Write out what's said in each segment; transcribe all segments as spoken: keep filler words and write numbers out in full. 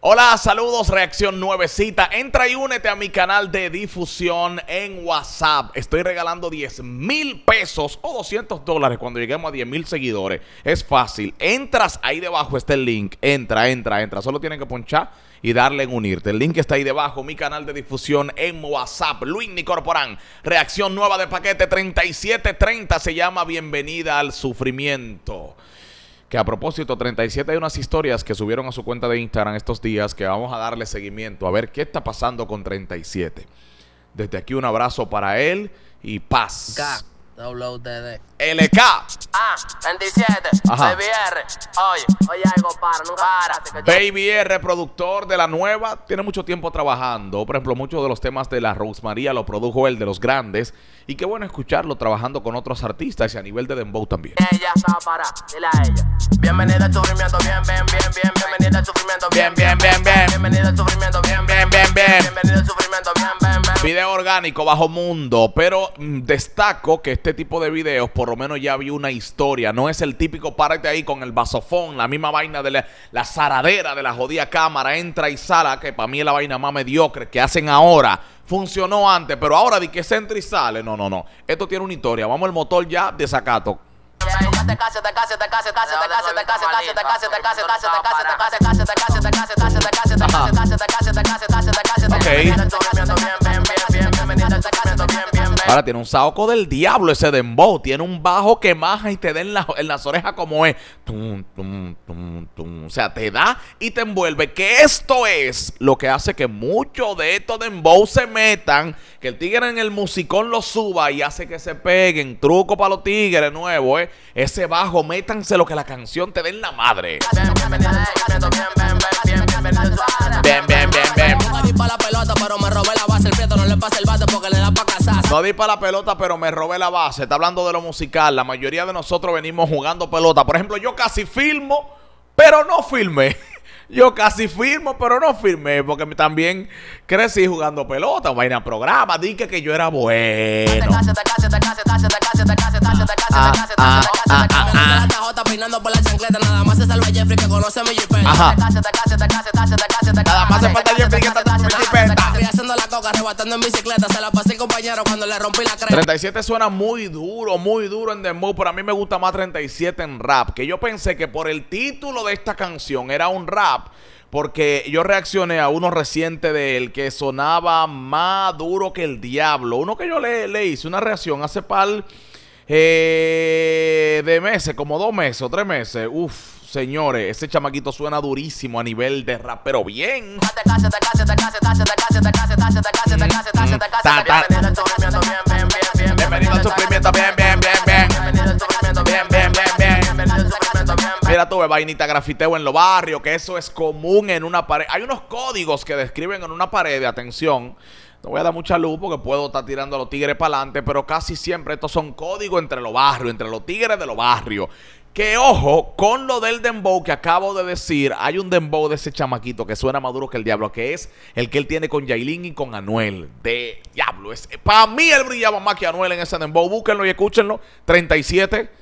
Hola, saludos, reacción nuevecita. Entra y únete a mi canal de difusión en WhatsApp. Estoy regalando diez mil pesos o doscientos dólares cuando lleguemos a diez mil seguidores. Es fácil. Entras, ahí debajo está el link. Entra, entra, entra. Solo tienen que ponchar y darle en unirte. El link está ahí debajo. Mi canal de difusión en WhatsApp. Luismi Corporán. Reacción nueva de paquete treinta y siete treinta. Se llama Bienvenida al Sufrimiento. Que a propósito, treinta y siete hay unas historias que subieron a su cuenta de Instagram estos días que vamos a darle seguimiento a ver qué está pasando con treinta y siete. Desde aquí un abrazo para él y paz. K, W D D. L K. Ah, treinta y siete. Ajá. Baby R. Oye, oye algo para, nunca para. Baby R, productor de la nueva, tiene mucho tiempo trabajando. Por ejemplo, muchos de los temas de la Rose María lo produjo él, de los grandes. Y qué bueno escucharlo trabajando con otros artistas y a nivel de dembow también. Ella está para, dile a ella. Bienvenida al sufrimiento, bien, bien, bien, bien. Bienvenida al sufrimiento, bien, bien, bien, bien. Bienvenida al sufrimiento, bien, bien, bien, bien. Bienvenida al sufrimiento, bien, bien, bien. Video orgánico, bajo mundo. Pero mmm, destaco que este tipo de videos, por lo menos ya vi una historia. No es el típico párate ahí con el vasofón, la misma vaina de la, la zaradera de la jodida cámara, entra y sala, que para mí es la vaina más mediocre que hacen ahora. Funcionó antes, pero ahora de que se entra y sale. No, no, no. Esto tiene una historia. Vamos al motor ya, desacato. Ahora tiene un saoco del diablo ese dembow. Tiene un bajo que maja y te da en, la, en las orejas como es. Tum, tum, tum, tum. O sea, te da y te envuelve. Que esto es lo que hace que muchos de estos dembow se metan. Que el tigre en el musicón lo suba y hace que se peguen. Truco para los tigres nuevos, eh. Ese bajo, métanse lo que la canción te dé en la madre. Bien, bien, bien, bien. No di para la pelota, pero me robé la base. El prieto no le pasa el bate porque le da pa' casar. No di para la pelota, pero me robé la base. Está hablando de lo musical. La mayoría de nosotros venimos jugando pelota. Por ejemplo, yo casi filmo, pero no filmé. Yo casi firmo, pero no firmé, porque también crecí jugando pelota, vaina programa, dije que yo era bueno. Ah, ah, ah, ah, Ajá. Nada más se falta Jeffrey que está en mi jipeta. treinta y siete suena muy duro, muy duro en dembow, pero a mí me gusta más treinta y siete en rap. Que yo pensé que por el título de esta canción era un rap, porque yo reaccioné a uno reciente de él que sonaba más duro que el diablo. Uno que yo le, le hice una reacción hace par eh, de meses, como dos meses o tres meses. Uf, señores, ese chamaquito suena durísimo a nivel de rap, pero bien. Bienvenido al sufrimiento, bien, bien, bien, bien. Bien, bien, bien, bien. Mira tú, vainita grafiteo en los barrios, que eso es común en una pared. Hay unos códigos que describen en una pared, de atención. No voy a dar mucha luz porque puedo estar tirando a los tigres para adelante, pero casi siempre estos son códigos entre los barrios, entre los tigres de los barrios. Que ojo, con lo del dembow que acabo de decir, hay un dembow de ese chamaquito que suena más duro que el diablo, que es el que él tiene con Yailin y con Anuel. De diablo, es, para mí él brillaba más que Anuel en ese dembow. Búsquenlo y escúchenlo. treinta y siete.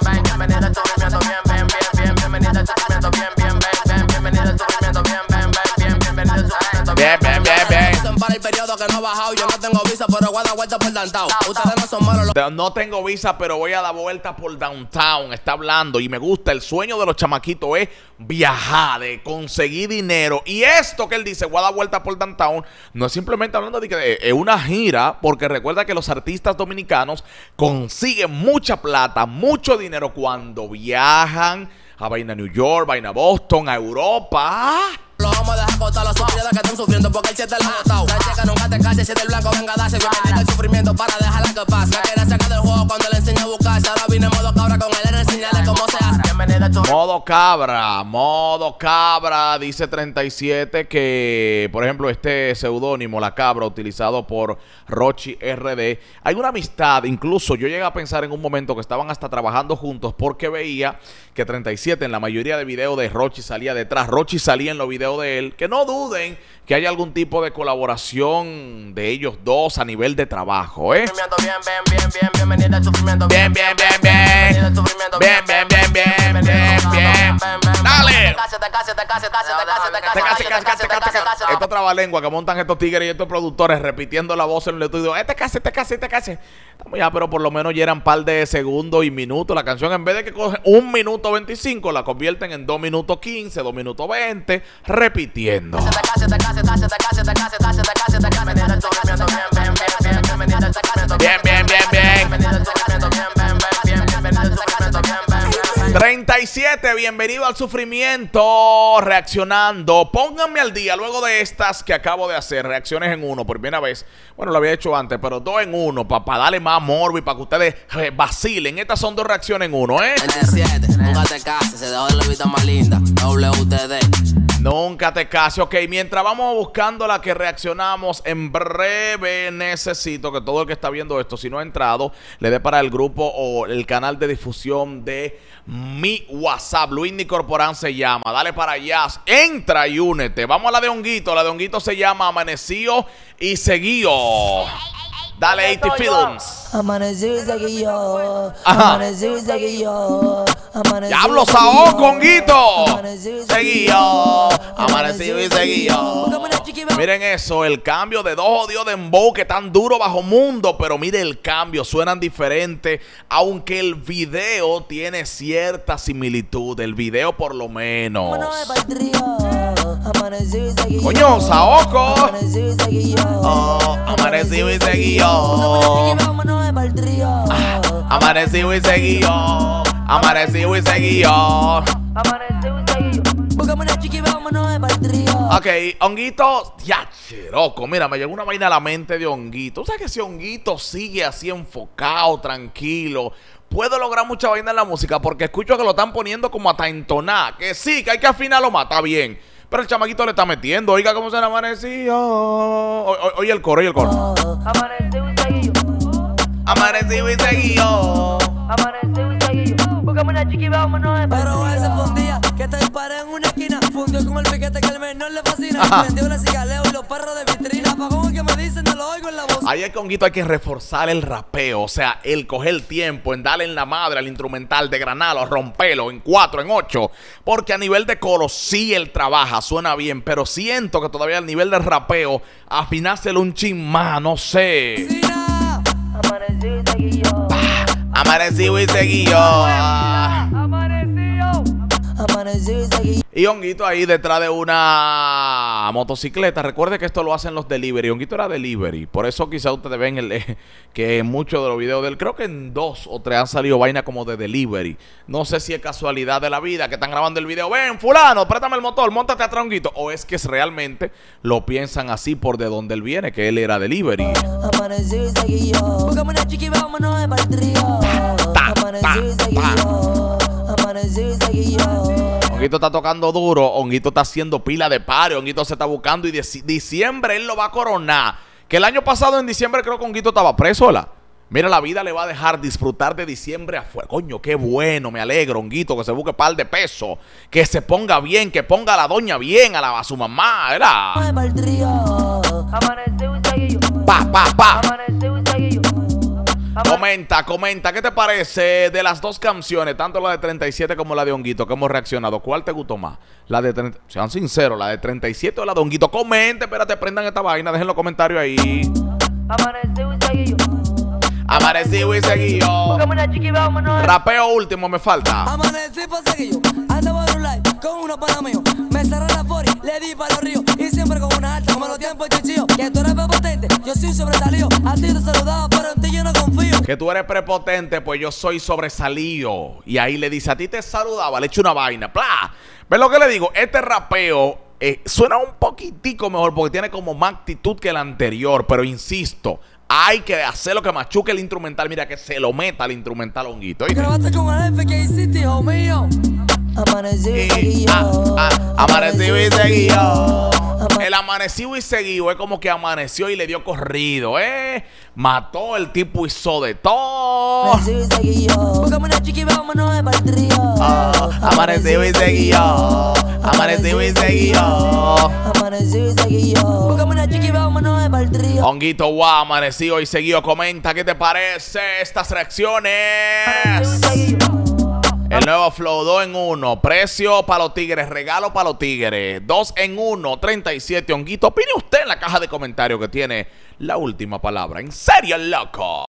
Bien, bien, bien, bien. Para el periodo que no he bajado, yo no tengo visa, pero voy a dar vuelta por downtown. Ustedes no son malos. No tengo visa, pero voy a dar vuelta por downtown. Está hablando y me gusta. El sueño de los chamaquitos es viajar, de conseguir dinero. Y esto que él dice, voy a dar vuelta por downtown, no es simplemente hablando de que es una gira, porque recuerda que los artistas dominicanos consiguen mucha plata, mucho dinero cuando viajan a vaina New York, vaina Boston, a Europa. Lo vamos a dejar contar los sufridos que están sufriendo porque el siete lo ha botado. La checa nunca te case, si del blanco venga a darse. Bienvenido al sufrimiento para dejarla que pase. Me quiere sacar del juego cuando le enseño a buscarse. Ahora vine en modo cabra con él, enseñarle cómo se hace. Modo cabra, modo cabra, dice treinta y siete que, por ejemplo, este seudónimo, La Cabra, utilizado por Rochi R D, hay una amistad. Incluso yo llegué a pensar en un momento que estaban hasta trabajando juntos, porque veía que treinta y siete en la mayoría de videos de Rochi salía detrás. Rochi salía en los videos de él, que no dudo duden que haya algún tipo de colaboración de ellos dos a nivel de trabajo, ¿eh? Bien, bien, bien, bien, bienvenido al sufrimiento. Bien, bien, bien, bien. Bien, bien, bien, bien, bien, bien. Dale. Esta trabalengua que montan estos tigres y estos productores repitiendo la voz en el estudio. Este case, este case, este case. Ya, pero por lo menos ya eran par de segundos y minutos. La canción, en vez de que coge un minuto veinticinco, la convierten en dos minutos quince, dos minutos veinte, repitiendo. Bien, bien, bien, bien. treinta y siete, bienvenido al sufrimiento, reaccionando. Pónganme al día luego de estas que acabo de hacer, reacciones en uno, por primera vez. Bueno, lo había hecho antes, pero dos en uno, para pa darle más morbo y para que ustedes eh, vacilen. Estas son dos reacciones en uno, ¿eh? veintisiete, nunca te cases, se dejó la vida más linda, W T D. Nunca te cases. Ok, mientras vamos buscando la que reaccionamos, en breve necesito que todo el que está viendo esto, si no ha entrado, le dé para el grupo o el canal de difusión de mi WhatsApp. Luisny Corporán se llama. Dale para allá. Entra y únete. Vamos a la de Honguito. La de Honguito se llama Amanecido y Seguido. Dale, eighty Films. Amanecí y seguí yo. Ajá. Amanecí y seguí yo. Diablo Saoco, Honguito. Seguí yo. Amanecido y seguí yo. Miren eso, el cambio de dos odios de dembow que tan duro bajo mundo, pero mire el cambio, suenan diferentes, aunque el video tiene cierta similitud, el video por lo menos. Coño, Saoco. Oh, amanecido y seguido. Amanecido y seguido. Amanecido y seguido. Ok, Honguito, ya, cheroco. Mira, me llegó una vaina a la mente de Honguito. ¿Sabes que si Honguito sigue así enfocado, tranquilo, puedo lograr mucha vaina en la música? Porque escucho que lo están poniendo como hasta entonar. Que sí, que hay que afinarlo más, está bien. Pero el chamaquito le está metiendo. Oiga cómo se le amaneció. Oye el coro, oye el coro. Amanecido y seguido. Amanecido y seguido. Amanecido y seguido. Búscame una chiqui, vámonos. Pero ese fue un día que te disparé en una esquina. Fundió con el piquete que al menor le fascina. Prendió la cigaleo y los perros de vitrina. Apagón que me dicen, no lo oigo en la voz. Ahí es que Honguito hay que reforzar el rapeo. O sea, el coger el tiempo en darle en la madre al instrumental, de granalo, romperlo en cuatro, en ocho. Porque a nivel de coro sí él trabaja, suena bien. Pero siento que todavía al nivel de rapeo, afinárselo un chin más, no sé. Amanecido y seguido. Amanecido y seguido. Amanecido. Amanecido y seguido. Y Honguito ahí detrás de una motocicleta. Recuerde que esto lo hacen los delivery. Honguito era delivery. Por eso quizá ustedes ven el, eh, que en muchos de los videos de él, creo que en dos o tres han salido vainas como de delivery. No sé si es casualidad de la vida que están grabando el video. Ven, fulano, préstame el motor, móntate atrás, Honguito. O es que es realmente lo piensan así por de donde él viene, que él era delivery. Amanecido y seguido. Búscame una chiqui, vámonos de partrío. Amanecido y seguido. Amanecido y seguido. Honguito está tocando duro, Honguito está haciendo pila de pares, Honguito se está buscando y de diciembre él lo va a coronar. Que el año pasado en diciembre creo que Honguito estaba preso, ¿la? Mira, la vida le va a dejar disfrutar de diciembre afuera. Coño, qué bueno, me alegro, Honguito, que se busque par de pesos, que se ponga bien, que ponga a la doña bien, a, la, a su mamá, ¿verdad? Pa, pa, pa. Comenta, comenta, ¿qué te parece de las dos canciones, tanto la de treinta y siete como la de Honguito, que hemos reaccionado? ¿Cuál te gustó más? La de treinta, sean sinceros, la de treinta y siete o la de Honguito. Comente, espérate, prendan esta vaina, dejen los comentarios ahí. Amanecido y seguido. Amanecido y seguido. Rapeo último me falta. Amanecí por seguido. Ando por un live con unos panas míos. Me cerré la fori, le di para los ríos. Y siempre con una alta, como los tiempos chichillos. Que tú eres prepotente, yo soy sobresalido. A ti te saludaba, pero en ti yo no confío. Que tú eres prepotente, pues yo soy sobresalido. Y ahí le dice, a ti te saludaba, le echo una vaina. ¡Pla! ¿Ves lo que le digo? Este rapeo eh, suena un poquitico mejor porque tiene como más actitud que el anterior. Pero insisto, hay que hacer lo que machuque el instrumental. Mira, que se lo meta al instrumental, Honguito. Grabaste con el jefe que hiciste, hijo mío. Amanecido y seguido. Ah, ah, amanecido y seguido. El amanecido y seguido es como que amaneció y le dio corrido, ¿eh? Mató, el tipo hizo de todo. Amanecido y seguido. Búscame una chiqui, vámonos de partrío. Amanecido y seguido. Amanecido y seguido. amanecido y seguido. Búscame una chica y vámonos de pa'l trío. Honguito, wow, amanecido y seguido. Comenta qué te parece estas reacciones. El nuevo Flow dos en uno. Precio para los tigres, regalo para los tigres. dos en uno, treinta y siete. Honguito, opine usted en la caja de comentarios que tiene la última palabra. En serio, loco.